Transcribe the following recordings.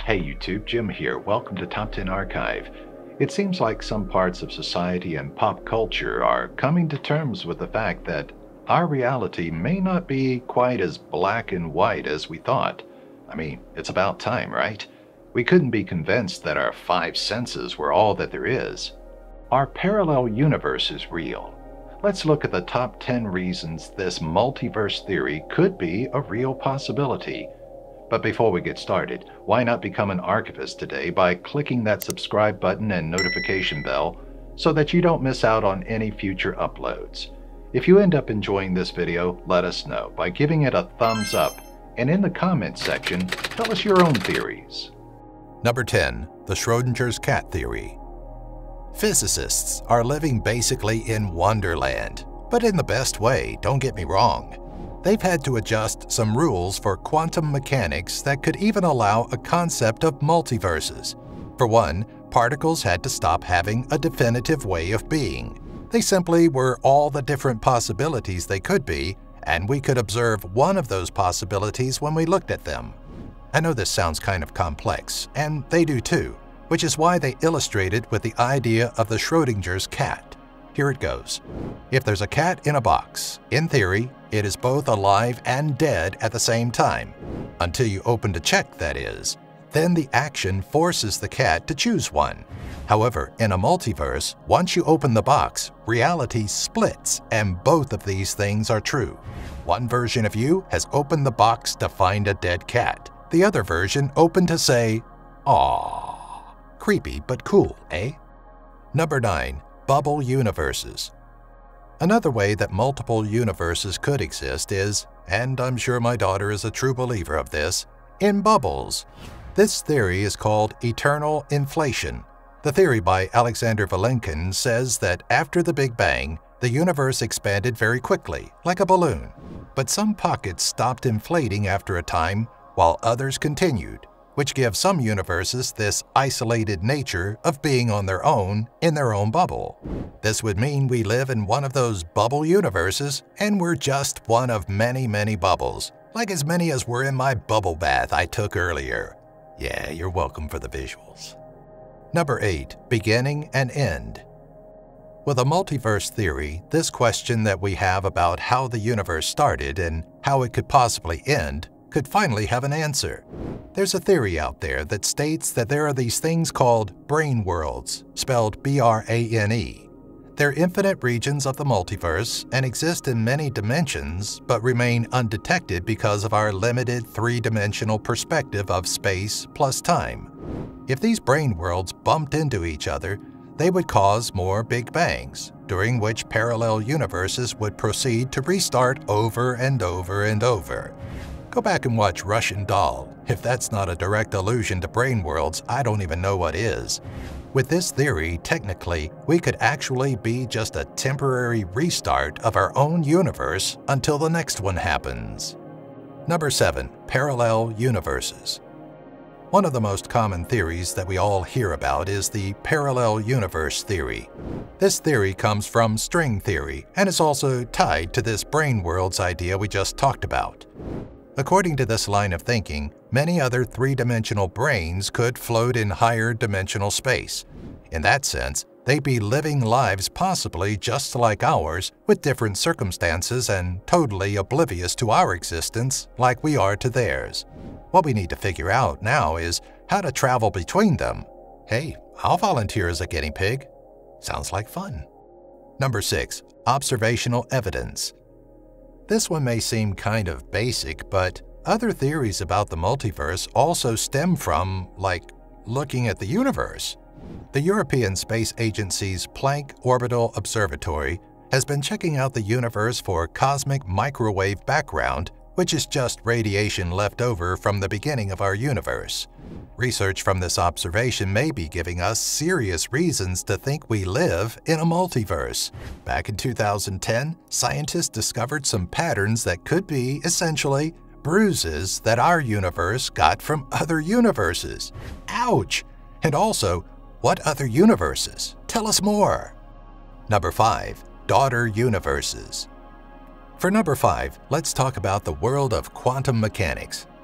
Hey YouTube, Jim here. Welcome to Top 10 Archive. It seems like some parts of society and pop culture are coming to terms with the fact that our reality may not be quite as black and white as we thought. I mean, it's about time, right? We couldn't be convinced that our five senses were all that there is. Our parallel universe is real. Let's look at the top 10 reasons this multiverse theory could be a real possibility. But before we get started, why not become an archivist today by clicking that subscribe button and notification bell so that you don't miss out on any future uploads. If you end up enjoying this video, let us know by giving it a thumbs up, and in the comments section, tell us your own theories. Number 10. The Schrödinger's cat theory. Physicists are living basically in Wonderland, but in the best way, don't get me wrong. They've had to adjust some rules for quantum mechanics that could even allow a concept of multiverses. For one, particles had to stop having a definitive way of being. They simply were all the different possibilities they could be, and we could observe one of those possibilities when we looked at them. I know this sounds kind of complex, and they do too, which is why they illustrated with the idea of the Schrödinger's cat. Here it goes. If there's a cat in a box, in theory, it is both alive and dead at the same time. Until you open to check, that is. Then the action forces the cat to choose one. However, in a multiverse, once you open the box, reality splits, and both of these things are true. One version of you has opened the box to find a dead cat. The other version opened to say, "Aww." Creepy but cool, eh? Number 9. Bubble universes. Another way that multiple universes could exist is, and I'm sure my daughter is a true believer of this, in bubbles. This theory is called eternal inflation. The theory by Alexander Vilenkin says that after the Big Bang, the universe expanded very quickly, like a balloon. But some pockets stopped inflating after a time, while others continued, which gives some universes this isolated nature of being on their own in their own bubble. This would mean we live in one of those bubble universes, and we're just one of many, many bubbles, like as many as were in my bubble bath I took earlier. Yeah, you're welcome for the visuals. Number 8. Beginning and end. With a multiverse theory, this question that we have about how the universe started and how it could possibly end could finally have an answer. There's a theory out there that states that there are these things called brain worlds, spelled B-R-A-N-E. They're infinite regions of the multiverse and exist in many dimensions, but remain undetected because of our limited three-dimensional perspective of space plus time. If these brain worlds bumped into each other, they would cause more Big Bangs, during which parallel universes would proceed to restart over and over and over. Go back and watch Russian Doll. If that's not a direct allusion to brain worlds, I don't even know what is. With this theory, technically, we could actually be just a temporary restart of our own universe until the next one happens. Number 7. Parallel universes. One of the most common theories that we all hear about is the parallel universe theory. This theory comes from string theory and is also tied to this brain worlds idea we just talked about. According to this line of thinking, many other three-dimensional brains could float in higher dimensional space. In that sense, they'd be living lives possibly just like ours, with different circumstances and totally oblivious to our existence like we are to theirs. What we need to figure out now is how to travel between them. Hey, I'll volunteer as a guinea pig. Sounds like fun. Number 6. Observational evidence. This one may seem kind of basic, but other theories about the multiverse also stem from, like, looking at the universe. The European Space Agency's Planck Orbital Observatory has been checking out the universe for cosmic microwave background, which is just radiation left over from the beginning of our universe. Research from this observation may be giving us serious reasons to think we live in a multiverse. Back in 2010, scientists discovered some patterns that could be, essentially, bruises that our universe got from other universes. Ouch! And also, what other universes? Tell us more! Number 5. Daughter universes. For number 5, let's talk about the world of quantum mechanics.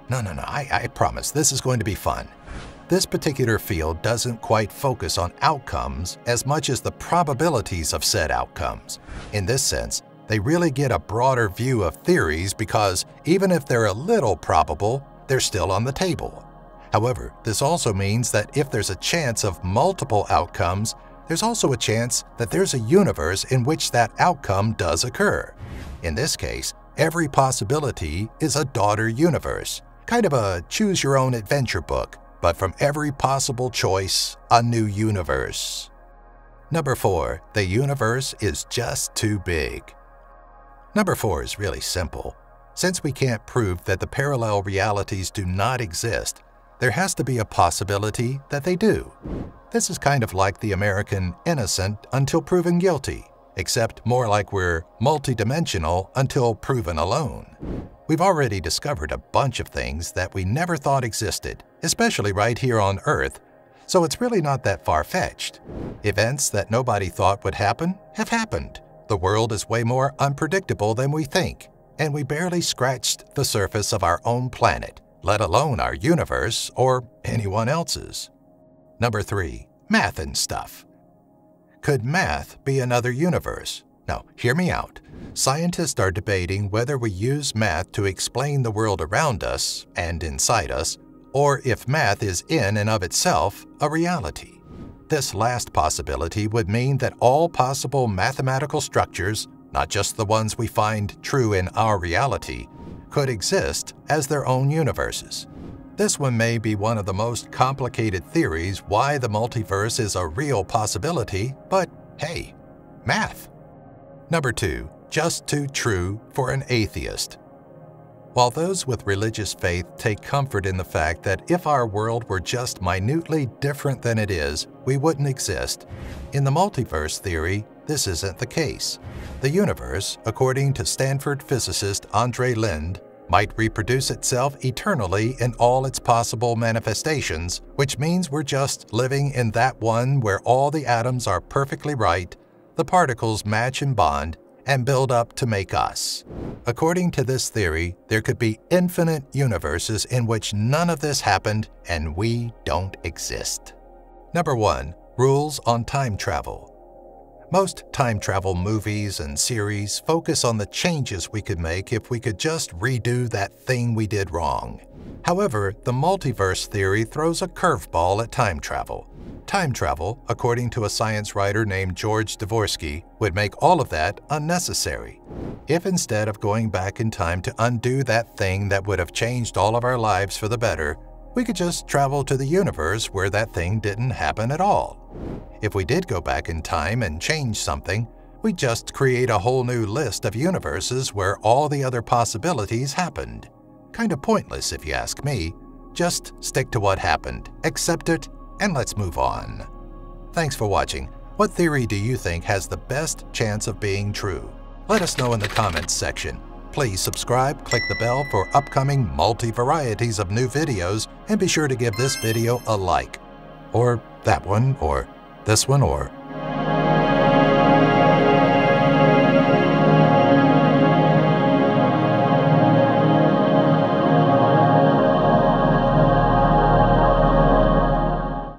No, I promise this is going to be fun. This particular field doesn't quite focus on outcomes as much as the probabilities of said outcomes. In this sense, they really get a broader view of theories because even if they're a little probable, they're still on the table. However, this also means that if there's a chance of multiple outcomes, there's also a chance that there's a universe in which that outcome does occur. In this case, every possibility is a daughter universe, kind of a choose-your-own-adventure book, but from every possible choice, a new universe. Number 4. The universe is just too big. Number 4 is really simple. Since we can't prove that the parallel realities do not exist, there has to be a possibility that they do. This is kind of like the American innocent until proven guilty, except more like we're multidimensional until proven alone. We've already discovered a bunch of things that we never thought existed, especially right here on Earth, so it's really not that far-fetched. Events that nobody thought would happen have happened. The world is way more unpredictable than we think, and we barely scratched the surface of our own planet, let alone our universe or anyone else's. Number 3. Math and stuff. Could math be another universe? Now, hear me out. Scientists are debating whether we use math to explain the world around us and inside us, or if math is in and of itself a reality. This last possibility would mean that all possible mathematical structures, not just the ones we find true in our reality, could exist as their own universes. This one may be one of the most complicated theories why the multiverse is a real possibility, but hey, math. Number 2. Just too true for an atheist. While those with religious faith take comfort in the fact that if our world were just minutely different than it is, we wouldn't exist, in the multiverse theory, this isn't the case. The universe, according to Stanford physicist Andre Lind, might reproduce itself eternally in all its possible manifestations, which means we're just living in that one where all the atoms are perfectly right, the particles match and bond, and build up to make us. According to this theory, there could be infinite universes in which none of this happened and we don't exist. Number 1. Rules on time travel. Most time travel movies and series focus on the changes we could make if we could just redo that thing we did wrong. However, the multiverse theory throws a curveball at time travel. Time travel, according to a science writer named George Dvorsky, would make all of that unnecessary. If instead of going back in time to undo that thing that would have changed all of our lives for the better, we could just travel to the universe where that thing didn't happen at all. If we did go back in time and change something, we'd just create a whole new list of universes where all the other possibilities happened. Kind of pointless if you ask me. Just stick to what happened, accept it, and let's move on. Thanks for watching. What theory do you think has the best chance of being true? Let us know in the comments section. Please subscribe, click the bell for upcoming multi-varieties of new videos, and be sure to give this video a like. Or that one, or this one, or